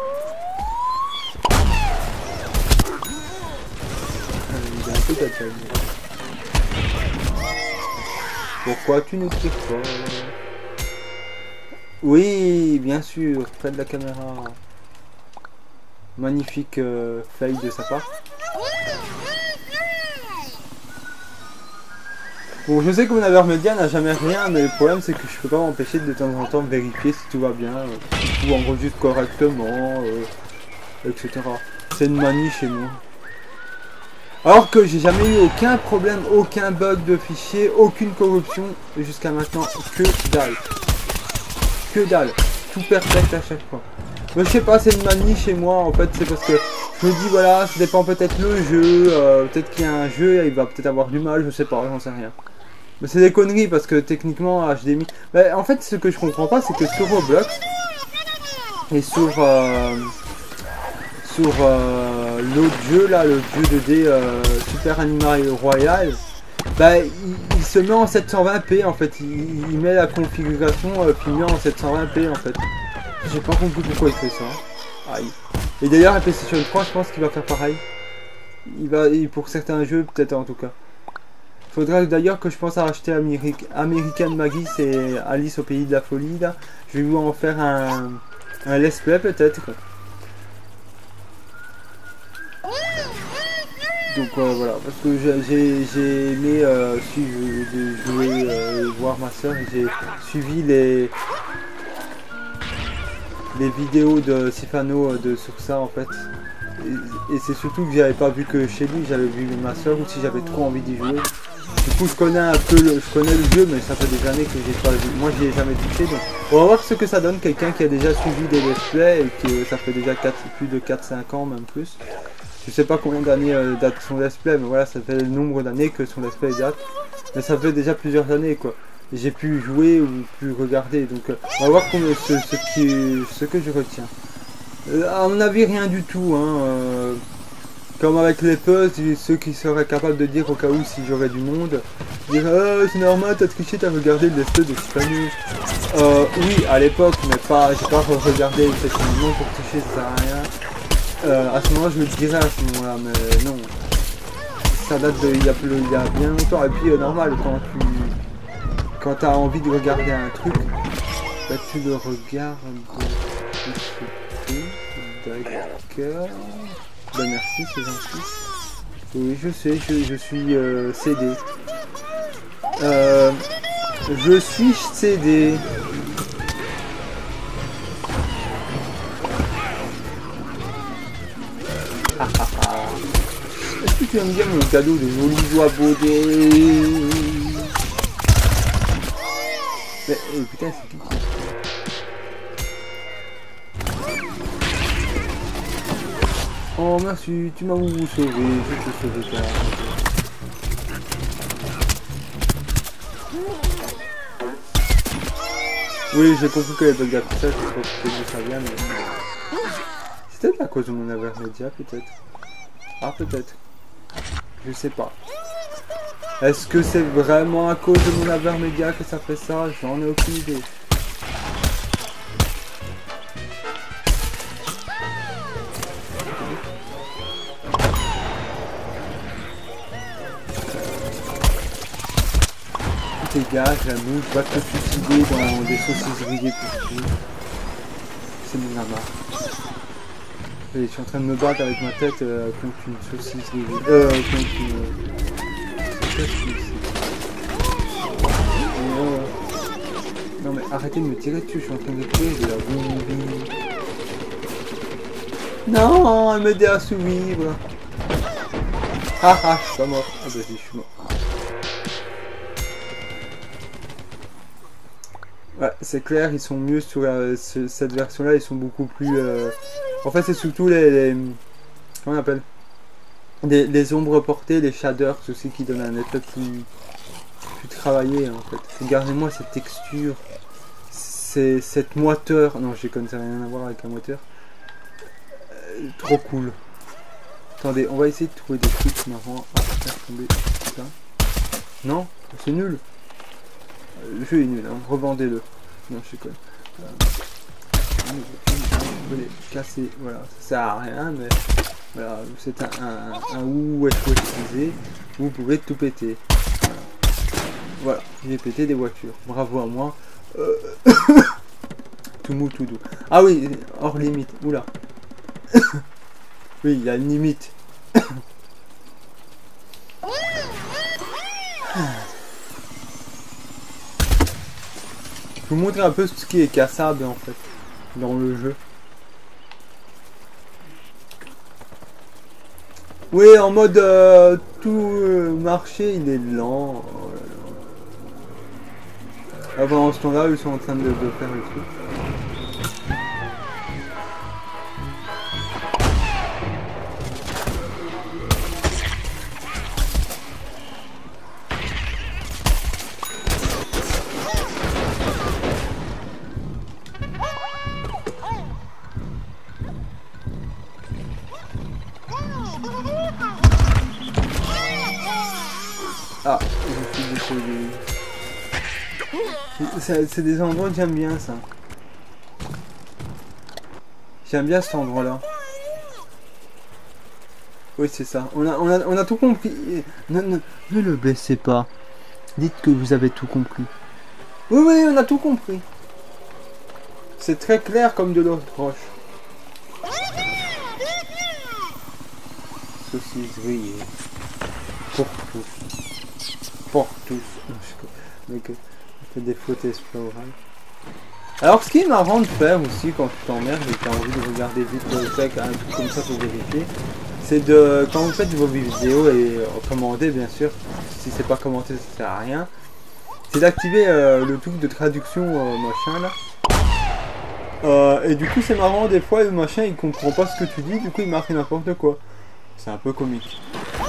Il a un peu d'attaque. Pourquoi tu ne tires pas? Oui, bien sûr, près de la caméra. Magnifique euh, fail de sa part. Bon, je sais que mon Avermedia n'a jamais rien, mais le problème c'est que je peux pas m'empêcher de, de temps en temps vérifier si tout va bien, euh, si tout enregistre correctement, euh, et cetera. C'est une manie chez moi. Alors que j'ai jamais eu aucun problème, aucun bug de fichier, aucune corruption jusqu'à maintenant, que dalle. Que dalle, tout perfect à chaque fois. Mais je sais pas, c'est une manie chez moi en fait, c'est parce que je me dis voilà, ça dépend peut-être le jeu, euh, peut-être qu'il y a un jeu, il va peut-être avoir du mal, je sais pas, j'en sais rien. Mais c'est des conneries parce que techniquement H D M I... Mais en fait ce que je comprends pas c'est que sur Roblox et sur... Euh, sur euh, l'autre jeu là, le jeu deux D euh, Super Animal Royale, bah il, il se met en sept cent vingt p en fait, il, il met la configuration euh, puis il met en sept cent vingt p en fait. J'ai pas compris pourquoi il fait ça. Aïe. Et d'ailleurs la PlayStation trois je pense qu'il va faire pareil. Il va, pour certains jeux peut-être en tout cas. Faudrait d'ailleurs que je pense à acheter Amérique, American Maggie, c'est Alice au pays de la folie là. Je vais vous en faire un, un let's play peut-être. Donc euh, voilà, parce que j'ai aimé euh, suivre, jouer, euh, voir ma soeur, et j'ai suivi les les vidéos de Sifano de, sur ça en fait. Et, et c'est surtout que j'avais pas vu que chez lui, j'avais vu ma soeur, ou si j'avais trop envie d'y jouer. Du coup, je connais un peu le, je connais le jeu, mais ça fait des années que j'ai pas vu. Moi, j'y ai jamais touché. Donc, on va voir ce que ça donne. Quelqu'un qui a déjà suivi des let's play et que ça fait déjà quatre, plus de quatre cinq ans, même plus. Je sais pas combien d'années euh, date son let's play, mais voilà, ça fait le nombre d'années que son let's play date. Mais ça fait déjà plusieurs années, quoi. J'ai pu jouer ou pu regarder. Donc, euh, on va voir combien, ce, ce, qui, ce que je retiens. Euh, à mon avis, rien du tout, hein. Euh, Comme avec les puzzles, ceux qui seraient capables de dire au cas où si j'aurais du monde, dire oh, c'est normal, t'as triché, t'as regardé l'espèce de Tiffany. Euh, oui, à l'époque, mais pas, j'ai pas regardé effectivement pour tricher, ça sert à rien. Euh, à ce moment-là, je le dirais à ce moment-là, mais non. Ça date de il y a, plus, il y a bien longtemps. Et puis, euh, normal, quand tu quand t'as envie de regarder un truc, bah, tu le regardes. D'accord. Ben merci, c'est gentil. Oui, je sais, je, je suis euh, C D. Euh, je suis C D. Est-ce que tu aimes bien mon cadeau de jolis oies baudés? Mais euh, putain, c'est qui? Oh merci, tu m'as vous sauvé, je te sauve pas. Oui, j'ai compris que les bugs d'affichage, je sais pas d'où ça vient, mais... C'est peut-être à cause de mon Avermedia, peut-être. Ah, peut-être. Je sais pas. Est-ce que c'est vraiment à cause de mon Avermedia que ça fait ça? J'en ai aucune idée. Tes gars, j'avoue, tu vas te suicider dans des saucisses grillées pour tout. C'est mon amas. Et je suis en train de me battre avec ma tête euh, contre une saucisse grillée. Euh, contre une... C'est quoi ce Non mais arrêtez de me tirer dessus, je suis en train de tuer de la bombe. Non, elle m'aide à survivre. Ah ah, je suis pas mort. Ah bah si, je suis mort. Ouais, c'est clair, ils sont mieux sur euh, ce, cette version-là, ils sont beaucoup plus... Euh... En fait, c'est surtout les, les... Comment on appelle les, les ombres portées, les shaders aussi qui donnent un effet plus, plus travaillé, en fait. Regardez-moi cette texture, c'est cette moiteur... Non, je connais rien à voir avec la moiteur. Euh, trop cool. Attendez, on va essayer de trouver des trucs marrants à faire tomber ça. Non, c'est nul. Le jeu est nul, hein. Revendez-le. Non, je sais quoi. Euh, je vais les casser, voilà, ça sert à rien, mais voilà, c'est un, un, un ou est utilisé, vous pouvez tout péter. Voilà, voilà, j'ai pété des voitures, bravo à moi. Euh... tout mou, tout doux. Ah oui, hors limite, oula. Oui, il y a une limite. Je vous montrer un peu ce qui est cassable en fait dans le jeu. Oui, en mode euh, tout euh, marché, il est lent. Oh là là. Ah, pendant ce temps-là, ils sont en train de, de faire le truc. Ah, je suis désolé. C'est des endroits que j'aime bien, ça. J'aime bien cet endroit-là. Oui, c'est ça. On a, on, a, on a tout compris. Ne, ne, ne le blessez pas. Dites que vous avez tout compris. Oui, oui, on a tout compris. C'est très clair comme de l'eau de roche. Saucisse grillée. Pour tous. Pour tous. Donc, on fait des fautes explorales. Alors, ce qui est marrant de faire aussi quand tu t'emmerdes et que tu as envie de regarder vite le sec, un truc comme ça pour vérifier, c'est de, quand vous faites vos vidéos et recommander bien sûr, si c'est pas commenté ça sert à rien, c'est d'activer euh, le truc de traduction euh, machin là. Euh, et du coup c'est marrant, des fois le machin il comprend pas ce que tu dis, du coup il marque n'importe quoi. C'est un peu comique.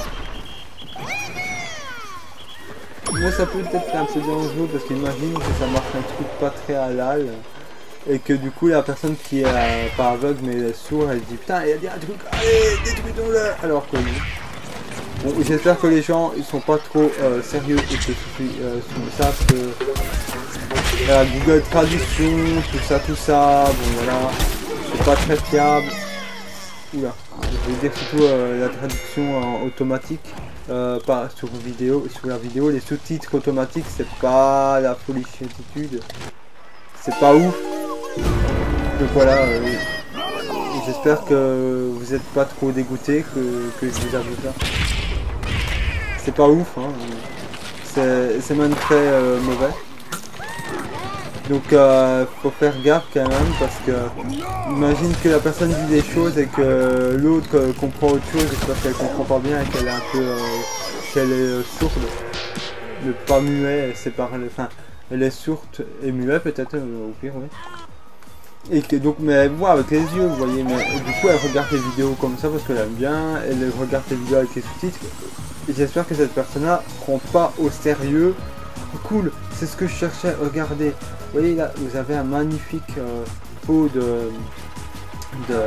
Moi ça peut peut-être un peu dangereux parce qu'imagine que ça marque un truc pas très halal. Et que du coup la personne qui est euh, pas aveugle mais sourde, elle dit putain il y a dit un truc, allez détruisons-le. Alors que non. Bon, j'espère que les gens ils sont pas trop euh, sérieux et que euh, savent que euh, Google Traduction, tout ça, tout ça, bon voilà, c'est pas très fiable. Oula, je vais dire surtout euh, la traduction euh, automatique, euh, pas sur vidéo, sur la vidéo, les sous-titres automatiques c'est pas la folie certitude, c'est pas ouf. Donc voilà, euh, j'espère que vous n'êtes pas trop dégoûtés que, que je vous avoue ça. C'est pas ouf, hein. C'est même très euh, mauvais. Donc euh, faut faire gaffe quand même parce que imagine que la personne dit des choses et que l'autre euh, comprend autre chose parce qu'elle comprend pas bien et qu'elle est un peu euh, qu'elle est euh, sourde, mais pas muet, c'est par enfin elle est sourde et muet peut-être euh, au pire oui. Et que donc mais elle voit avec les yeux vous voyez, mais du coup elle regarde les vidéos comme ça parce qu'elle aime bien, elle regarde les vidéos avec les sous-titres et j'espère que cette personne là prend pas au sérieux. Cool, c'est ce que je cherchais, regardez, vous voyez là vous avez un magnifique euh, pot de de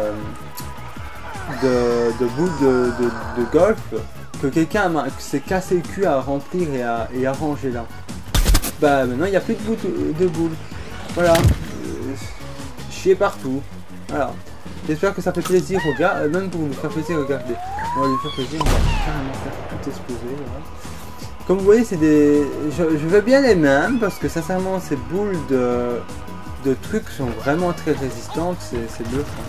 de, de boules de, de, de golf que quelqu'un s'est cassé le cul à remplir et à, et à ranger là. Bah maintenant il n'y a plus de boules, de boules. Voilà. Chier partout. Voilà. J'espère que ça fait plaisir au gars, euh, même pour vous faire plaisir, regardez. On va lui faire plaisir, on va carrément faire tout exploser. Voilà. Comme vous voyez, c'est des. Je, je veux bien les mêmes parce que sincèrement, ces boules de, de trucs sont vraiment très résistantes, c'est bluffant.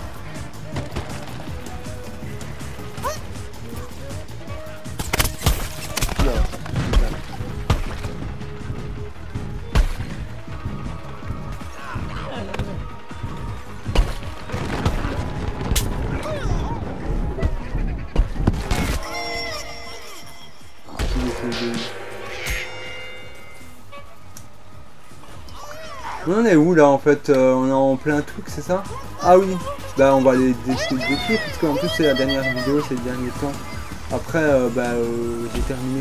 On en est où là en fait, euh, on est en plein truc c'est ça? Ah oui, bah on va les détruire parce qu'en plus c'est la dernière vidéo, c'est le dernier temps. Après euh, bah euh, j'ai terminé.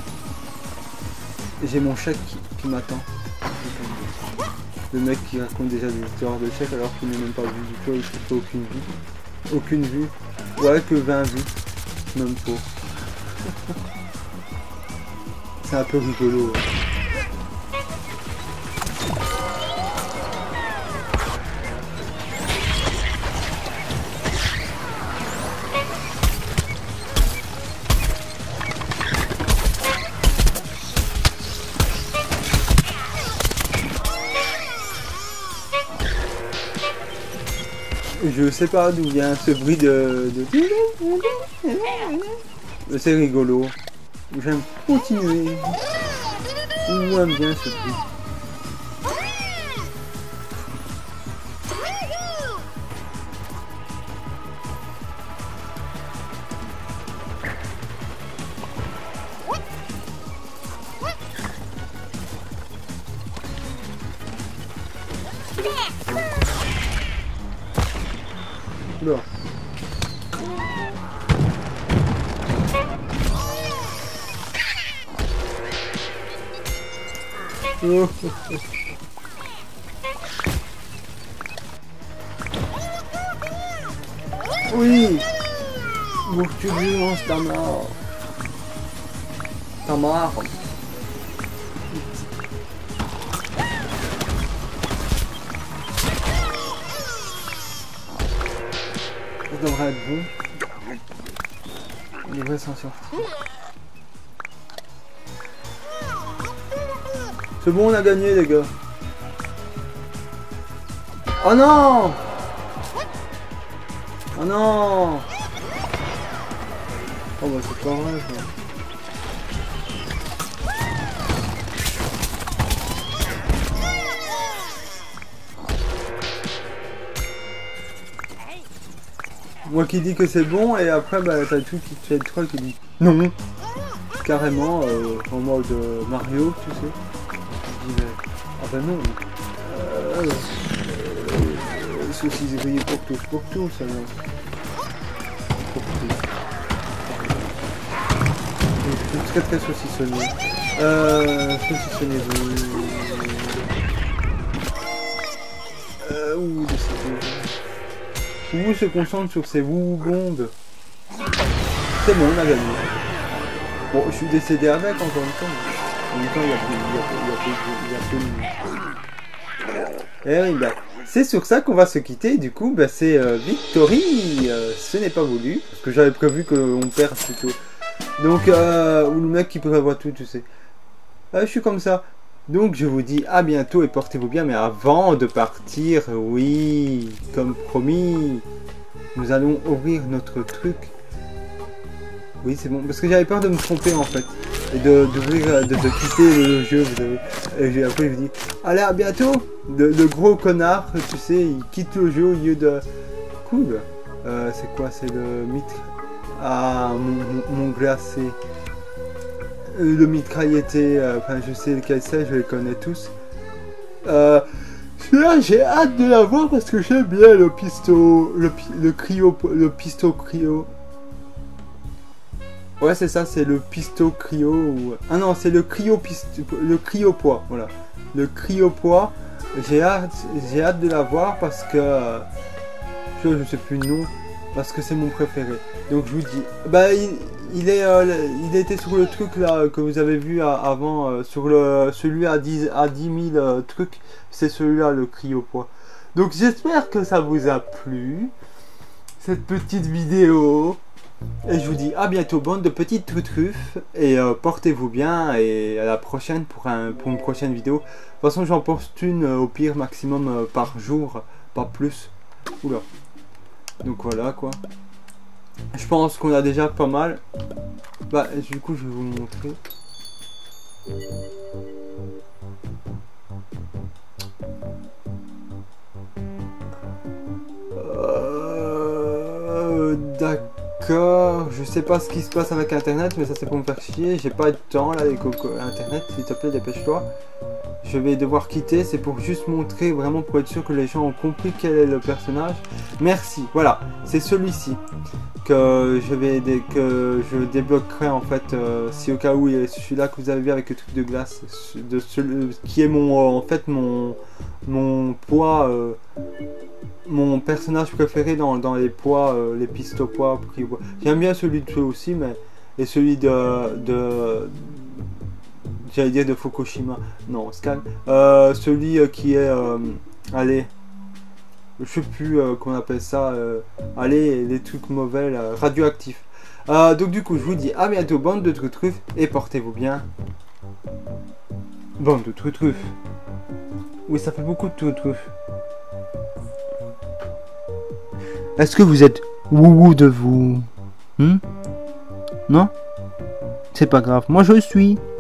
J'ai mon chèque qui, qui m'attend. Le mec qui raconte déjà des histoires de chèques alors qu'il n'est même pas vu du tout et qu'il fait aucune vue. Aucune vue. Ouais que vingt vues. Même pas. C'est un peu rigolo. Ouais. Je sais pas d'où vient ce bruit de... de... C'est rigolo. J'aime continuer. Moi j'aime bien ce bruit. Là. Oh, oh, oh. Oui. Mon turbulence, ta mort. Ta mort. Ça devrait être bon. Il devrait s'en sortir. C'est bon, on a gagné les gars. Oh non! Oh non! Oh bah c'est pas vrai ça. Moi qui dis que c'est bon, et après, bah, t'as tout qui te fait le troll qui dit non. Carrément, euh, en mode euh, Mario, tu sais. Je dis, ah bah non. Euh, euh, saucisse grillée pour tous, pour tous, alors. Pour tous. Très très saucissonné. Euh, saucissonné vous. Euh, ouh, de ces Vous se concentre sur ces vous bombes. C'est bon, on a gagné. Bon, je suis décédé avec encore une fois. En même temps, il y a plus, il y a, il y a, il y a plus, il y a plus. Eh oui, bah, c'est sur ça qu'on va se quitter. Du coup, bah, c'est euh, Victory. Euh, ce n'est pas voulu, parce que j'avais prévu qu'on perde plutôt. Donc, euh, ou le mec qui prévoit tout, tu sais. Euh, je suis comme ça. Donc, je vous dis à bientôt et portez-vous bien. Mais avant de partir, oui, comme promis, nous allons ouvrir notre truc. Oui, c'est bon, parce que j'avais peur de me tromper en fait. Et de, d'ouvrir, de, de quitter le jeu, vous savez. Et j'ai, après, je me dis, allez, à bientôt. Le, le gros connard, tu sais, il quitte le jeu au lieu de... Cool. Euh, c'est quoi? C'est le mitre... Ah, mon, mon, mon glacé. Le mitrailleté, euh, enfin, je sais lequel c'est, je les connais tous. Euh... Celui-là, j'ai hâte de l'avoir parce que j'aime bien le pisto... Le, le cryo... Le pisto cryo... Ouais, c'est ça, c'est le pisto cryo ou... Ah non, c'est le cryo pisto... le cryo poids, voilà. Le cryo poids, j'ai hâte, j'ai hâte de l'avoir parce que... Euh, je ne sais plus le nom, parce que c'est mon préféré. Donc je vous dis... Bah, il, il est... Euh, il était sur le truc là que vous avez vu à, avant, euh, sur le celui à dix, à dix mille euh, trucs, c'est celui-là, le cryo poids. Donc j'espère que ça vous a plu, cette petite vidéo. Et je vous dis à bientôt, bande de petites truffes. Et euh, portez-vous bien. Et à la prochaine pour, un, pour une prochaine vidéo. De toute façon, j'en poste une euh, au pire maximum euh, par jour. Pas plus. Oula. Donc voilà quoi. Je pense qu'on a déjà pas mal. Bah, du coup, je vais vous montrer. Euh, D'accord. Je sais pas ce qui se passe avec internet, mais ça c'est pour me faire chier. J'ai pas de temps là avec internet, s'il te plaît, dépêche-toi. Je vais devoir quitter, c'est pour juste montrer, vraiment pour être sûr que les gens ont compris quel est le personnage. Merci, voilà, c'est celui-ci que je vais dé que je débloquerai en fait, euh, si au cas où il y a celui-là que vous avez vu avec le truc de glace, de celui qui est mon euh, en fait mon mon poids, euh, mon personnage préféré dans, dans les poids, euh, les pistes poids. J'aime bien celui de feu aussi, mais et celui de de j'allais dire de Fukushima, non, on se calme. Euh, celui euh, qui est, euh, allez, je sais plus euh, qu'on appelle ça, euh, allez, les trucs mauvais, là, radioactifs. Euh, donc du coup, je vous dis à bientôt, bande de truffes, et portez-vous bien. Bande de truffes. Oui, ça fait beaucoup de truffes. Est-ce que vous êtes wouhou de vous? hmm Non? C'est pas grave, moi je suis.